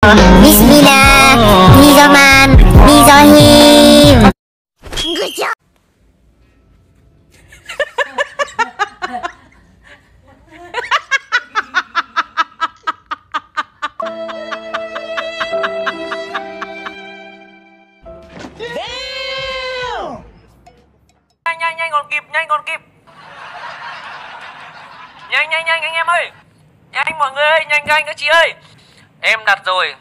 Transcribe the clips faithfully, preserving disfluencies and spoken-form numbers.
Bismillah, Nizoman, Nizohim. Nhanh nhanh nhanh còn kịp, nhanh còn kịp. Nhanh nhanh nhanh anh em ơi. Nhanh mọi người ơi, nhanh nhanh các chị ơi. Em đặt rồi.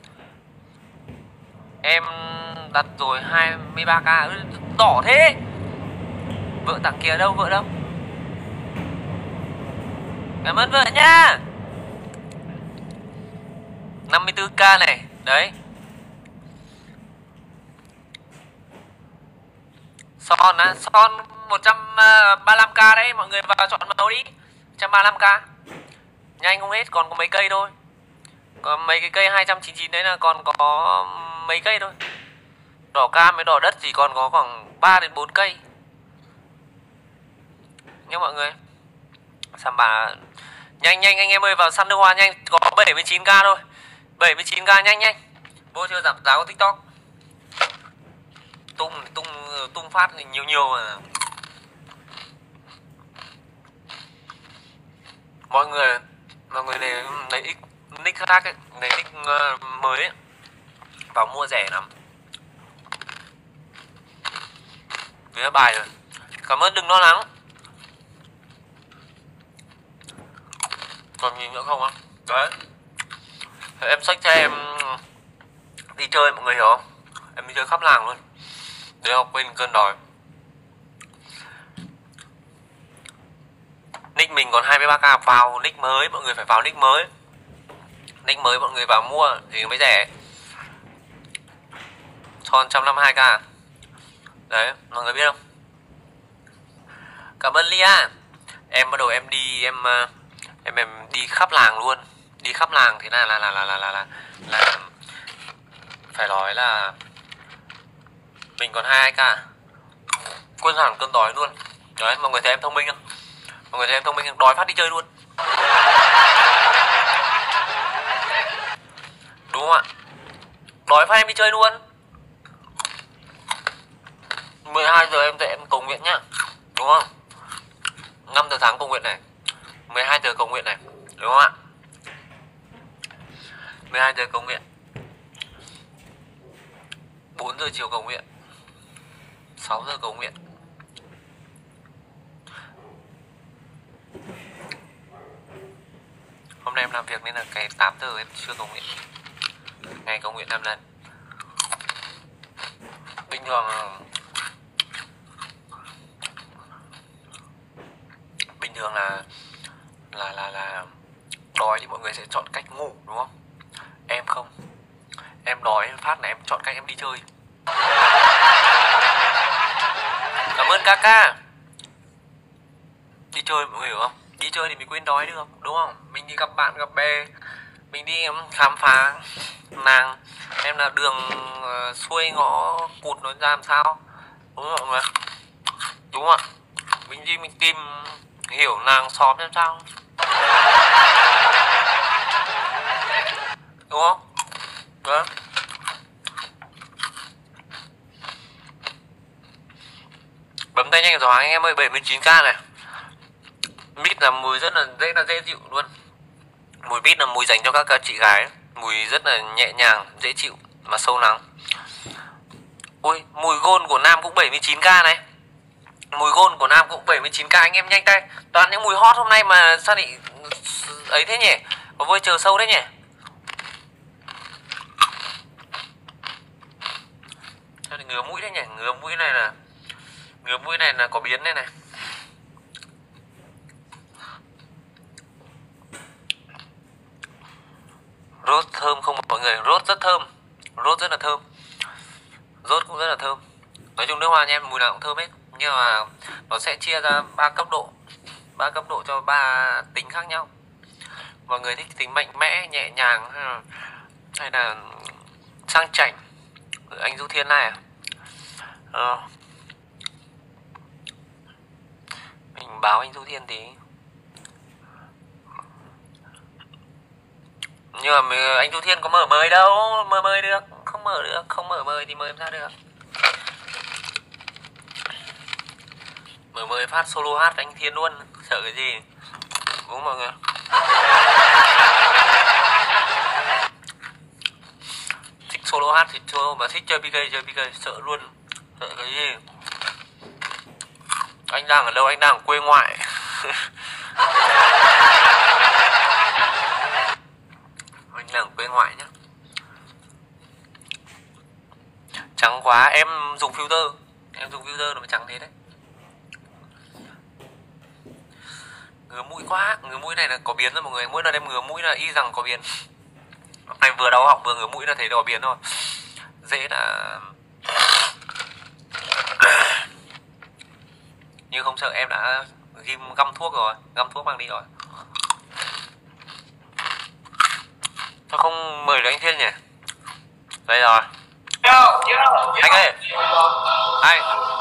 Em đặt rồi hai mươi ba k. Đỏ thế. Vợ tặng kia đâu, vợ đâu? Cảm ơn vợ nha. năm mươi tư k này. Đấy. Son á, son một trăm ba mươi lăm k đấy. Mọi người vào chọn màu đi. một trăm ba mươi lăm k. Nhanh không hết, còn có mấy cây thôi. Còn mấy cái cây hai trăm chín mươi chín đấy là còn có mấy cây thôi. Đỏ cam với đỏ đất chỉ còn có khoảng ba đến bốn cây nhé mọi người. Samba bà nhanh nhanh anh em ơi, vào săn nước hoa nhanh, có bảy mươi chín k thôi. bảy mươi chín k nhanh nhanh. Vô chưa giảm giá của TikTok. Tung tung tung phát nhiều nhiều mà. Mọi người mọi người này lấy nick khác ấy, lấy nick mới ấy, vào mua rẻ lắm. Với bài rồi. Cảm ơn, đừng lo lắng. Còn gì nữa không á? Đấy. Em xách cho em đi chơi mọi người hiểu không? Em đi chơi khắp làng luôn. Để học quên cơn đói. Nick mình còn hai mươi ba k, vào nick mới, mọi người phải vào nick mới. Nick mới mọi người vào mua thì mới rẻ. Son một trăm năm mươi hai k. Đấy, mọi người biết không? Cảm ơn Lia. Em bắt đầu em đi em em em đi khắp làng luôn. Đi khắp làng thì là là là là là là là, là phải nói là mình còn hai k. Quên hẳn cơn đói luôn. Đấy, mọi người thấy em thông minh không? Mọi người thấy em thông minh không? Đói phát đi chơi luôn. Đúng không ạ? Đói phát em đi chơi luôn. mười hai giờ em dậy em cầu nguyện nhá. Đúng không? năm giờ sáng cầu nguyện này. mười hai giờ cầu nguyện này. Đúng không ạ? mười hai giờ cầu nguyện. bốn giờ chiều cầu nguyện. sáu giờ cầu nguyện. Hôm nay em làm việc nên là cái tám giờ em chưa cầu nguyện. Ngày cầu nguyện năm lần. Bình thường Bình thường là là là là đói thì mọi người sẽ chọn cách ngủ đúng không? Em không. Em đói phát là em chọn cách em đi chơi. Cảm ơn Kaka. Đi chơi mọi người hiểu không? Đi chơi thì mình quên đói được đúng không? Mình đi gặp bạn gặp bè, mình đi khám phá nàng, em là đường uh, xuôi ngõ cụt nó ra làm sao, đúng không mọi người? Đúng không ạ? Mình đi mình tìm hiểu nàng xóm xem sao, đúng không? Đó. Bấm tay nhanh gió anh em ơi. Bảy mươi chín k này. Mít là mùi rất là dễ là dễ chịu luôn. Mùi mít là mùi dành cho các chị gái. Mùi rất là nhẹ nhàng, dễ chịu mà sâu lắng. Ôi, mùi gôn của Nam cũng bảy mươi chín k này. Mùi gôn của Nam cũng bảy mươi chín k anh em nhanh tay. Toàn những mùi hot hôm nay mà sao lại ấy thế nhỉ? Có vơi chờ sâu đấy nhỉ? Sao lại ngứa mũi đấy nhỉ? Ngứa mũi này là ngứa mũi này là có biến đây này. Rốt thơm không mọi người? Rốt rất thơm. Rốt rất là thơm. Rốt cũng rất là thơm. Nói chung nước hoa nha em, mùi nào cũng thơm hết. Nhưng mà nó sẽ chia ra ba cấp độ. ba cấp độ cho ba tính khác nhau. Mọi người thích tính mạnh mẽ, nhẹ nhàng hay là sang chảnh. Anh Du Thiên này à? Ờ. Mình báo anh Du Thiên tí. Nhưng mà mình, anh Chu Thiên có mở mời đâu, mở mời được, không mở được, không mở mời thì mời làm sao được. Mở mời phát solo hát anh Thiên luôn, sợ cái gì. Đúng mọi người. Thích solo hát thì solo, mà thích chơi pê ca chơi pê ca, sợ luôn, sợ cái gì. Anh đang ở đâu? Anh đang ở quê ngoại. Anh đang ở quê ngoại nhá. Trắng quá, em dùng filter. Em dùng filter nó mới trắng thế đấy. Ngứa mũi quá, ngứa mũi này là có biến rồi mọi người. Mỗi lần em ngứa mũi là y rằng có biến. Anh vừa đau họng vừa ngứa mũi là thấy có biến rồi. Dễ là... Nhưng không sợ, em đã ghim găm thuốc rồi, găm thuốc mang đi rồi. Sao không mời được anh Thiên nhỉ? Đây rồi. Anh ơi, anh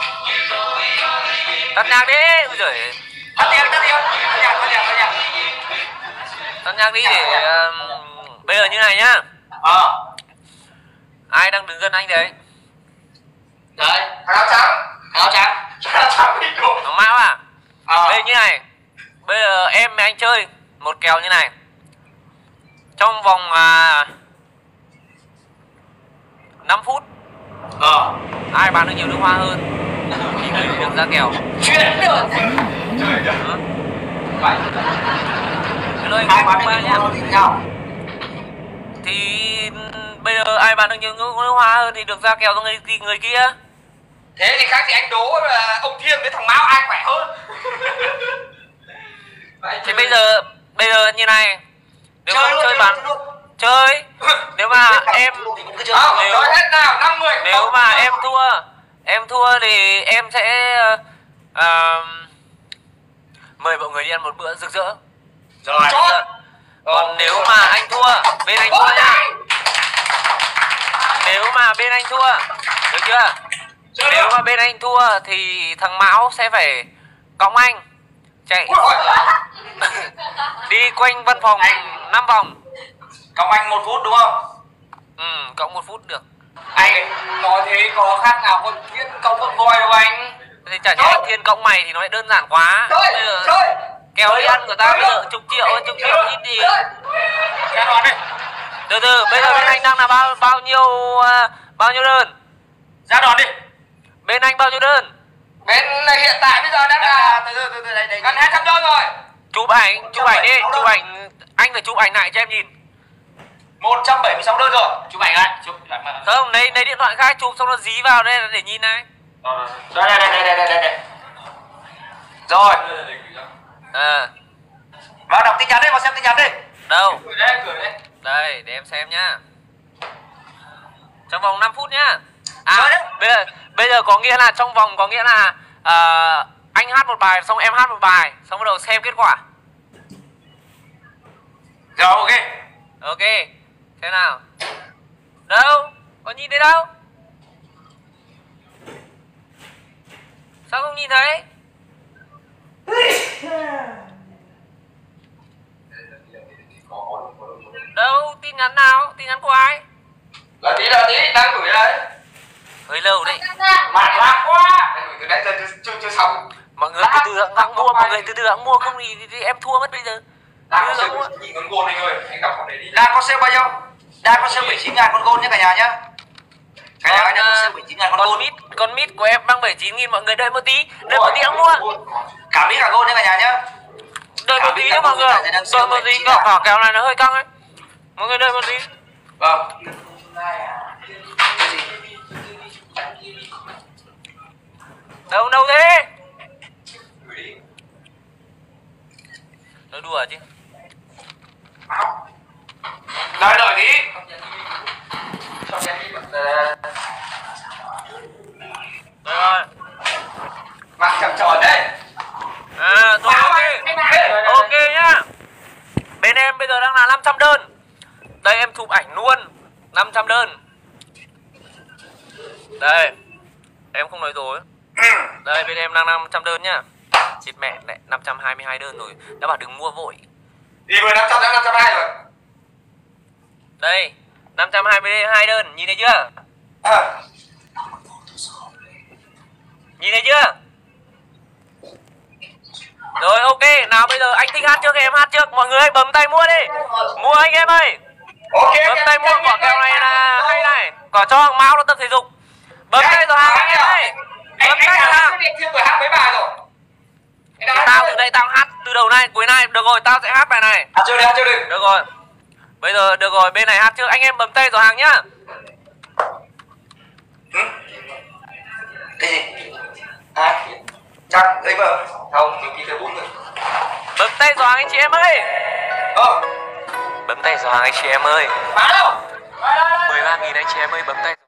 tắt nhạc đi. Ôi giời, tắt nhạc, tắt nhạc, tắt nhạc, tắt nhạc, tắt nhạc. Tắt nhạc đi để uh, bây giờ như này nhá. Ờ. Ai đang đứng gần anh đấy? Đấy, thằng áo trắng, thằng áo trắng, áo trắng đi cùng. Thằng Mão à? Ờ. Bây giờ như này, bây giờ em với anh chơi một kèo như này. Trong vòng uh, năm phút. Ờ. Ai bán được nhiều nước hoa hơn thì người được ra kèo. Chuyện được. Trời đất. Vậy. Cái lời Ai bán được nhiều hơn thì nhau. Thì bây giờ ai bán được nhiều nước hoa hơn thì được ra kèo cho người người kia. Thế thì khác thì anh đố là ông Thiên với thằng Mão ai khỏe hơn. Thì bây giờ bây giờ như này, nếu chơi không luôn, chơi chơi bán luôn. chơi, nếu mà em Không, nếu hết nào năm người. nếu mà em thua em thua thì em sẽ uh, uh, mời mọi người đi ăn một bữa rực rỡ. Rồi. Còn nếu mà anh thua, bên anh thua nhá. Nếu mà bên anh thua, được chưa? Nếu mà bên anh thua thì thằng Mão sẽ phải cõng anh chạy đi quanh văn phòng năm vòng. Cõng anh một phút đúng không? Ừ, cõng một phút được. Anh nói thế có khác nào con Thiên cõng con voi đâu anh? Thì chả nhẽ anh Thiên cõng mày thì nó lại đơn giản quá. Chơi, Bây giờ chơi. kèo đi ăn của ta bây giờ chục triệu, chục triệu ít gì. Ra đón đi. Từ từ, bây giờ bên anh đang là bao bao nhiêu uh, bao nhiêu đơn? Ra đón đi. Bên anh bao nhiêu đơn? Bên này hiện tại bây giờ đang là từ từ từ từ đây đây gần hai trăm đơn rồi. Chụp ảnh, chụp ảnh đi, chụp ảnh, anh phải chụp ảnh lại cho em nhìn. một trăm bảy mươi sáu đơn rồi. Chụp ảnh lại, chụp ảnh mà. Không, lấy lấy điện thoại khác chụp xong nó dí vào đây để nhìn này. Đây đây đây đây đây đây đây. Rồi. À. Vào đọc tin nhắn đi, vào xem tin nhắn đi. Đâu? Gửi đây, gửi đây. Đây, để em xem nhá. Trong vòng năm phút nhá. À, bây giờ bây giờ có nghĩa là trong vòng có nghĩa là uh, anh hát một bài xong em hát một bài, xong bắt đầu xem kết quả. Rồi ok. Ok. Thế nào? Đâu? Có nhìn thấy đâu? Sao không nhìn thấy? Đâu? Tin nhắn nào? Tin nhắn của ai? Là tí là tí, đang gửi đây. Hơi lâu đấy. Mạn lạc quá. Anh gửi từ nãy giờ chưa chưa xong. Mọi người từ từ hẵng mua, mọi người từ từ hẵng mua, không thì, thì, thì em thua mất bây giờ. Đang có sale bảy chín con gôn anh ơi, anh đọc vào đấy đi. Đang có sale bao nhiêu? Đang có sale bảy chín ngàn con gôn nhé cả nhà nhá. Cả nhà đang có sale bảy chín ngàn con con gôn. mít, con mít của em đang bảy chín nghìn, mọi người đợi một tí, đợi một tí hẵng mua. Cả mít cả gôn nhé cả nhà nhá. Đợi một tí nhá mọi người, đợi một tí, cả cả kèo này nó hơi căng ấy. Mọi người đợi một tí. Vâng. Đâu đâu thế? Nói đùa chứ. Đợi đợi tí. Đây rồi. Bạn chậm chờn đấy. À, thôi ok. Ok nhá. Bên em bây giờ đang là năm trăm đơn. Đây em chụp ảnh luôn. năm trăm đơn. Đây. Em không nói dối. Đây bên em đang năm trăm đơn nhá. Chết mẹ lại năm trăm hai mươi hai đơn rồi. Đã bảo đừng mua vội. Đi vừa năm trăm đã năm trăm hai rồi. Đây, năm trăm hai mươi hai đơn, nhìn thấy chưa? À. Nhìn thấy chưa? Rồi ok, nào bây giờ anh thích hát trước em hát trước. Mọi người bấm tay mua đi. Mua anh em ơi. Ok. Bấm tay mua quả kẹo này là hay này. Quả cho hàng máu nó tập thể dục. Bấm tay vào hàng anh em ơi. Bấm tay vào hàng. Chưa vừa hát mấy bài rồi. Tao từ đây tao hát từ đầu này cuối này. Được rồi, tao sẽ hát bài này. Hát chưa đi, hát chưa đi. Được rồi. Bây giờ được rồi, bên này hát trước. Anh em bấm tay vào hàng nhá. Ừ. Cái gì? À, chắc ấy mà. Không, mình chỉ phải bốn người. Bấm tay vào hàng anh chị em ơi. Ờ. Bấm tay vào hàng anh chị em ơi. Bán đâu? mười ba nghìn anh chị em ơi, bấm tay.